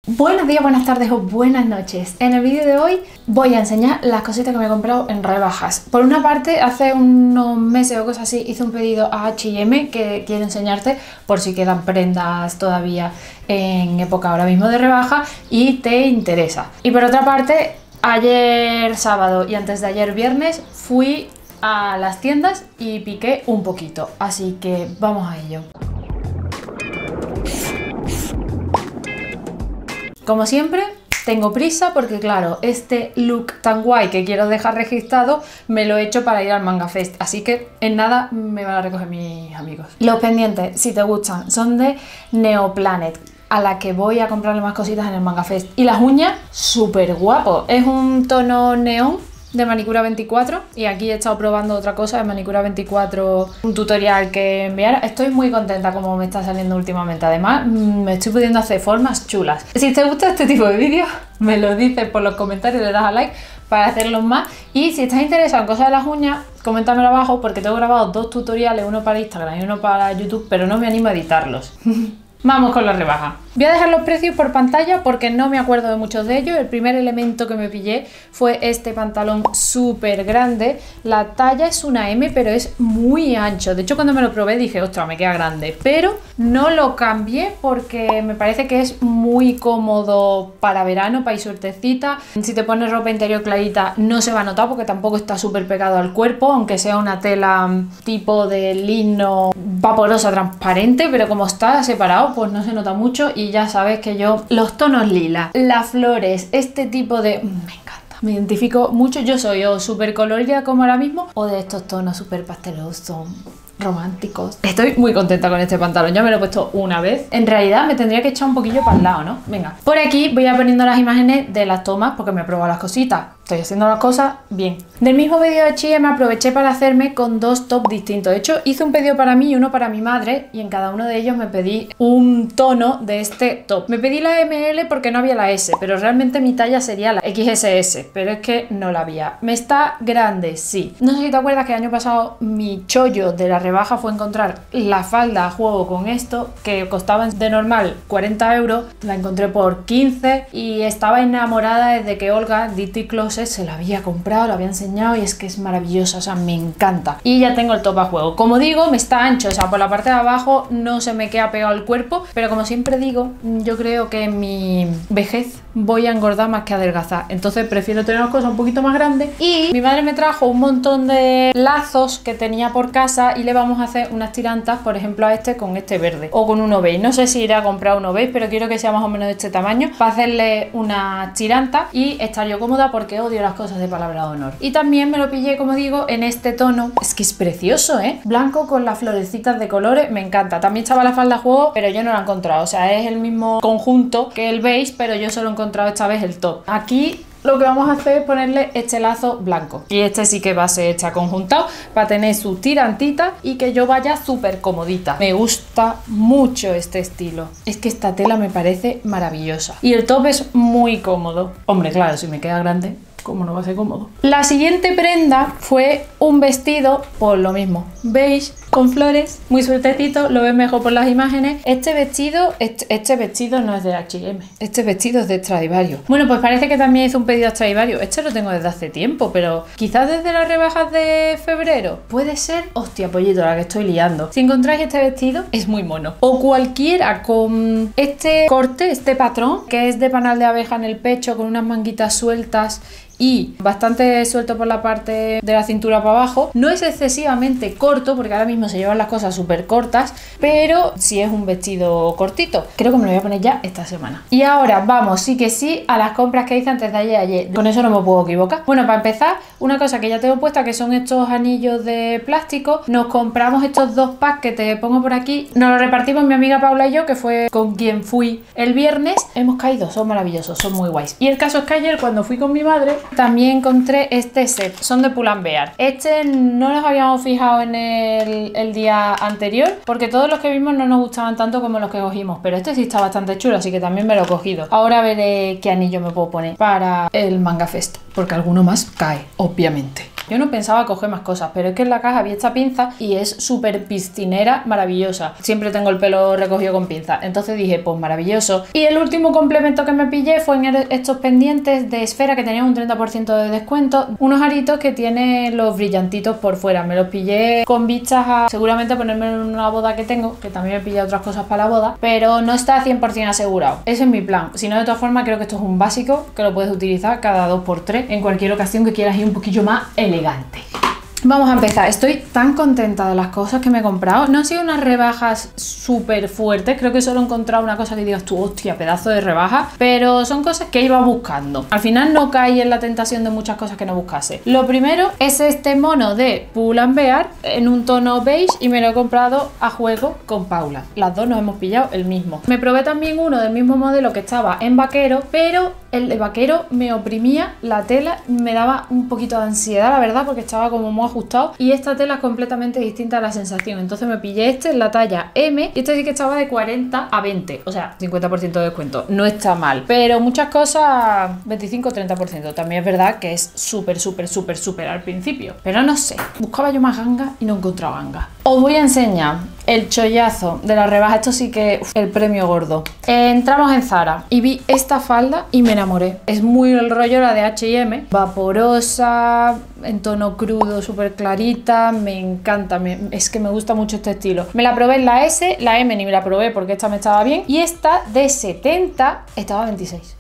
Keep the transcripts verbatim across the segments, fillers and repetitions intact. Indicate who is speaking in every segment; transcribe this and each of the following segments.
Speaker 1: Buenos días, buenas tardes o buenas noches. En el vídeo de hoy voy a enseñar las cositas que me he comprado en rebajas. Por una parte, hace unos meses o cosas así hice un pedido a H y M que quiero enseñarte por si quedan prendas todavía en época ahora mismo de rebaja y te interesa. Y por otra parte, ayer sábado y antes de ayer viernes fui a las tiendas y piqué un poquito, así que vamos a ello. Como siempre, tengo prisa porque claro, este look tan guay que quiero dejar registrado me lo he hecho para ir al Manga Fest, así que en nada me van a recoger mis amigos. Los pendientes, si te gustan, son de Neoplanet, a la que voy a comprarle más cositas en el Manga Fest. Y las uñas, súper guapo, es un tono neón de Manicura veinticuatro y aquí he estado probando otra cosa de Manicura veinticuatro, un tutorial que enviar. Estoy muy contenta como me está saliendo últimamente, además me estoy pudiendo hacer formas chulas. Si te gusta este tipo de vídeos me lo dices por los comentarios, le das a like para hacerlos más, y si estás interesado en cosas de las uñas coméntamelo abajo porque tengo grabados dos tutoriales, uno para Instagram y uno para YouTube, pero no me animo a editarlos. Vamos con la rebaja. Voy a dejar los precios por pantalla porque no me acuerdo de muchos de ellos. El primer elemento que me pillé fue este pantalón súper grande. La talla es una eme, pero es muy ancho. De hecho, cuando me lo probé dije, ostras, me queda grande. Pero no lo cambié porque me parece que es muy cómodo para verano, para ir suertecita. Si te pones ropa interior clarita no se va a notar porque tampoco está súper pegado al cuerpo, aunque sea una tela tipo de lino vaporosa transparente, pero como está separado pues no se nota mucho. Y ya sabes que yo, los tonos lila, las flores, este tipo de... me encanta, me identifico mucho. Yo soy o súper colorida como ahora mismo o de estos tonos súper pastelosos, románticos. Estoy muy contenta con este pantalón, ya me lo he puesto una vez. En realidad me tendría que echar un poquillo para el lado, ¿no? Venga, por aquí voy a poniendo las imágenes de las tomas porque me he probado las cositas. Estoy haciendo las cosas bien. Del mismo pedido de H y M aproveché para hacerme con dos tops distintos. De hecho, hice un pedido para mí y uno para mi madre y en cada uno de ellos me pedí un tono de este top. Me pedí la eme ele porque no había la ese, pero realmente mi talla sería la equis ese ese, pero es que no la había. Me está grande, sí. No sé si te acuerdas que el año pasado mi chollo de la rebaja fue encontrar la falda a juego con esto, que costaba de normal cuarenta euros, la encontré por quince y estaba enamorada desde que Olga Ditty Closet se la había comprado, la había enseñado y es que es maravillosa, o sea, me encanta. Y ya tengo el top a juego. Como digo, me está ancho, o sea, por la parte de abajo no se me queda pegado el cuerpo, pero como siempre digo, yo creo que en mi vejez voy a engordar más que adelgazar, entonces prefiero tener las cosas un poquito más grandes. Y mi madre me trajo un montón de lazos que tenía por casa y le vamos a hacer unas tirantas, por ejemplo a este con este verde o con uno beige. No sé si iré a comprar uno beige, pero quiero que sea más o menos de este tamaño para hacerle unas tirantas y estar yo cómoda porque odio las cosas de palabra de honor. Y también me lo pillé, como digo, en este tono. Es que es precioso, ¿eh? Blanco con las florecitas de colores, me encanta. También estaba la falda a juego, pero yo no la he encontrado. O sea, es el mismo conjunto que el beige, pero yo solo he encontrado esta vez el top. Aquí lo que vamos a hacer es ponerle este lazo blanco. Y este sí que va a ser este conjuntado para tener su tirantita y que yo vaya súper comodita. Me gusta mucho este estilo. Es que esta tela me parece maravillosa. Y el top es muy cómodo. Hombre, claro, si me queda grande, ¿cómo no va a ser cómodo? La siguiente prenda fue un vestido, por lo mismo, beige, con flores, muy sueltecito, lo ves mejor por las imágenes. Este vestido, este, este vestido no es de H y M, este vestido es de Stradivarius. Bueno, pues parece que también hice un pedido a Stradivarius. Este lo tengo desde hace tiempo, pero quizás desde las rebajas de febrero. Puede ser, hostia pollito, la que estoy liando. Si encontráis este vestido, es muy mono. O cualquiera con este corte, este patrón, que es de panal de abeja en el pecho, con unas manguitas sueltas y bastante suelto por la parte de la cintura para abajo. No es excesivamente corto porque ahora mismo se llevan las cosas súper cortas, pero sí es un vestido cortito. Creo que me lo voy a poner ya esta semana. Y ahora vamos, sí que sí, a las compras que hice antes de ayer, ayer. Con eso no me puedo equivocar. Bueno, para empezar, una cosa que ya tengo puesta, que son estos anillos de plástico. Nos compramos estos dos packs que te pongo por aquí. Nos los repartimos mi amiga Paula y yo, que fue con quien fui el viernes. Hemos caído, son maravillosos, son muy guays. Y el caso es que ayer, cuando fui con mi madre, también encontré este set. Son de Pull and Bear. Este no nos habíamos fijado en el, el día anterior porque todos los que vimos no nos gustaban tanto como los que cogimos, pero este sí está bastante chulo, así que también me lo he cogido. Ahora veré qué anillo me puedo poner para el Manga Fest, porque alguno más cae, obviamente. Yo no pensaba coger más cosas, pero es que en la caja había esta pinza y es súper piscinera, maravillosa. Siempre tengo el pelo recogido con pinza, entonces dije, pues maravilloso. Y el último complemento que me pillé fue en estos pendientes de esfera que tenían un treinta por ciento de descuento, unos aritos que tienen los brillantitos por fuera. Me los pillé con vistas a seguramente ponerme en una boda que tengo, que también me pillé otras cosas para la boda, pero no está cien por cien asegurado. Ese es mi plan. Si no, de todas formas, creo que esto es un básico que lo puedes utilizar cada dos por tres en cualquier ocasión que quieras ir un poquillo más elegante. Vamos a empezar. Estoy tan contenta de las cosas que me he comprado. No han sido unas rebajas súper fuertes. Creo que solo he encontrado una cosa que digas tú, hostia, pedazo de rebaja. Pero son cosas que iba buscando. Al final no caí en la tentación de muchas cosas que no buscase. Lo primero es este mono de Pull and Bear en un tono beige y me lo he comprado a juego con Paula. Las dos nos hemos pillado el mismo. Me probé también uno del mismo modelo que estaba en vaquero, pero el de vaquero me oprimía la tela, me daba un poquito de ansiedad, la verdad, porque estaba como muy ajustado y esta tela es completamente distinta a la sensación. Entonces me pillé este en la talla M y este sí que estaba de cuarenta a veinte, o sea, cincuenta por ciento de descuento. No está mal, pero muchas cosas veinticinco o treinta por ciento. También es verdad que es súper, súper, súper, súper al principio, pero no sé, buscaba yo más ganga y no he encontrado ganga. Os voy a enseñar el chollazo de la rebaja. Esto sí que uf, el premio gordo. Eh, entramos en Zara y vi esta falda y me enamoré. Es muy el rollo la de H y M, vaporosa, en tono crudo, súper clarita. Me encanta, me, es que me gusta mucho este estilo. Me la probé en la S, la M ni me la probé porque esta me estaba bien, y esta de setenta estaba a veintiséis.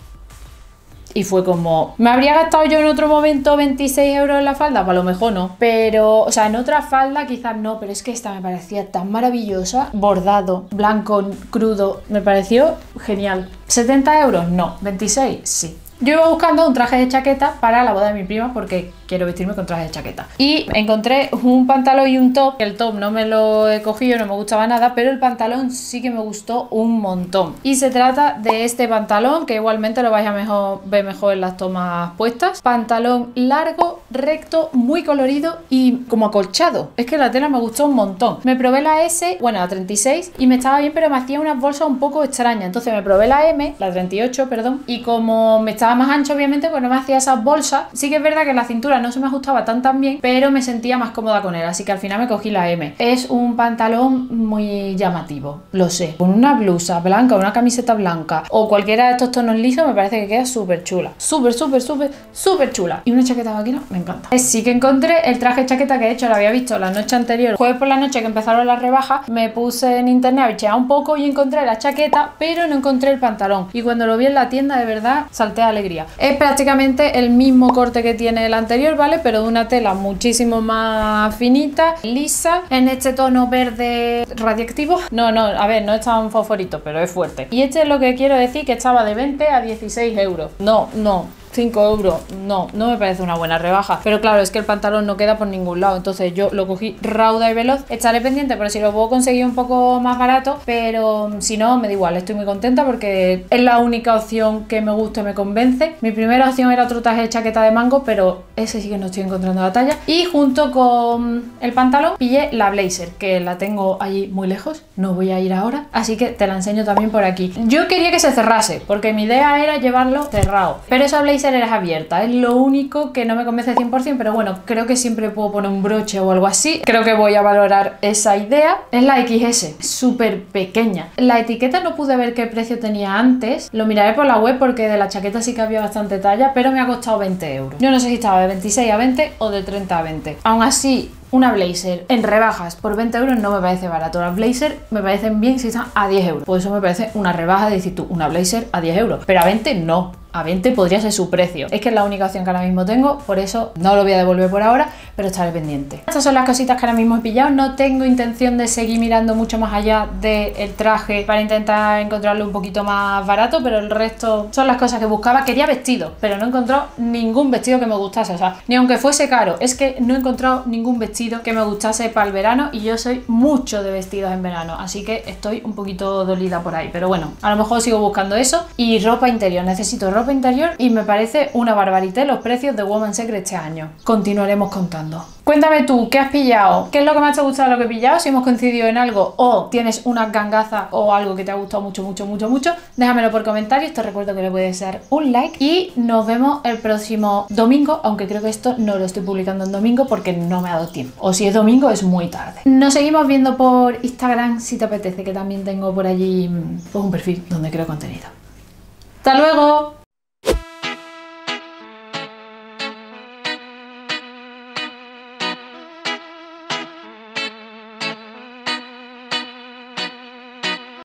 Speaker 1: Y fue como, ¿me habría gastado yo en otro momento veintiséis euros en la falda? Pues a lo mejor no, pero, o sea, en otra falda quizás no, pero es que esta me parecía tan maravillosa. Bordado, blanco, crudo, me pareció genial. ¿setenta euros? No. ¿veintiséis? Sí. Yo iba buscando un traje de chaqueta para la boda de mi prima porque quiero vestirme con traje de chaqueta. Y encontré un pantalón y un top. El top no me lo he cogido, no me gustaba nada, pero el pantalón sí que me gustó un montón. Y se trata de este pantalón, que igualmente lo vais a mejor, ver mejor en las tomas puestas. Pantalón largo, recto, muy colorido y como acolchado. Es que la tela me gustó un montón. Me probé la S, bueno, la treinta y seis, y me estaba bien, pero me hacía unas bolsas un poco extrañas. Entonces me probé la M, la treinta y ocho, perdón, y como me estaba más ancho, obviamente, pues no me hacía esas bolsas. Sí que es verdad que la cintura no se me ajustaba tan tan bien, pero me sentía más cómoda con él, así que al final me cogí la M. Es un pantalón muy llamativo, lo sé. Con una blusa blanca, una camiseta blanca o cualquiera de estos tonos lisos me parece que queda súper chula. Súper, súper, súper, súper chula. Y una chaqueta vaquera me encanta. Sí que encontré el traje chaqueta que de hecho lo había visto la noche anterior. Jueves por la noche que empezaron las rebajas, me puse en internet a bichear un poco y encontré la chaqueta, pero no encontré el pantalón. Y cuando lo vi en la tienda, de verdad, salté de alegría. Es prácticamente el mismo corte que tiene el anterior, ¿vale? Pero de una tela muchísimo más finita, lisa, en este tono verde radiactivo. No, no, a ver, no es tan fosforito, pero es fuerte. Y este es lo que quiero decir, que estaba de veinte a dieciséis euros. No, no. cinco euros, no, no me parece una buena rebaja, pero claro, es que el pantalón no queda por ningún lado, entonces yo lo cogí rauda y veloz. Estaré pendiente por si lo puedo conseguir un poco más barato, pero si no, me da igual, estoy muy contenta porque es la única opción que me gusta y me convence. Mi primera opción era otro traje de chaqueta de mango, pero ese sí que no estoy encontrando la talla, y junto con el pantalón pillé la blazer, que la tengo allí muy lejos, no voy a ir ahora, así que te la enseño también por aquí. Yo quería que se cerrase, porque mi idea era llevarlo cerrado, pero esa blazer era abierta, es lo único que no me convence cien por cien, pero bueno, creo que siempre puedo poner un broche o algo así. Creo que voy a valorar esa idea. Es la equis ese, súper pequeña. La etiqueta no pude ver qué precio tenía antes, lo miraré por la web porque de la chaqueta sí que había bastante talla, pero me ha costado veinte euros. Yo no sé si estaba de veintiséis a veinte o de treinta a veinte. Aún así, una blazer en rebajas por veinte euros no me parece barato. Las blazer me parecen bien si están a diez euros. Por eso me parece una rebaja de decir tú, una blazer a diez euros. Pero a veinte no. A veinte podría ser su precio. Es que es la única opción que ahora mismo tengo, por eso no lo voy a devolver por ahora, pero estaré pendiente. Estas son las cositas que ahora mismo he pillado. No tengo intención de seguir mirando mucho más allá del traje para intentar encontrarlo un poquito más barato, pero el resto son las cosas que buscaba. Quería vestido, pero no he encontrado ningún vestido que me gustase. O sea, ni aunque fuese caro, es que no he encontrado ningún vestido que me gustase para el verano, y yo soy mucho de vestidos en verano, así que estoy un poquito dolida por ahí. Pero bueno, a lo mejor sigo buscando eso. Y ropa interior, necesito ropa interior y me parece una barbaridad los precios de Women's Secret este año. Continuaremos contando. comentando. Cuéntame tú, ¿qué has pillado? ¿Qué es lo que más te ha gustado de lo que he pillado? Si hemos coincidido en algo o tienes unas gangazas o algo que te ha gustado mucho, mucho, mucho, mucho, déjamelo por comentarios. Te recuerdo que le puedes dar un like y nos vemos el próximo domingo, aunque creo que esto no lo estoy publicando en domingo porque no me ha dado tiempo. O si es domingo es muy tarde. Nos seguimos viendo por Instagram si te apetece, que también tengo por allí pues, un perfil donde creo contenido. ¡Hasta luego!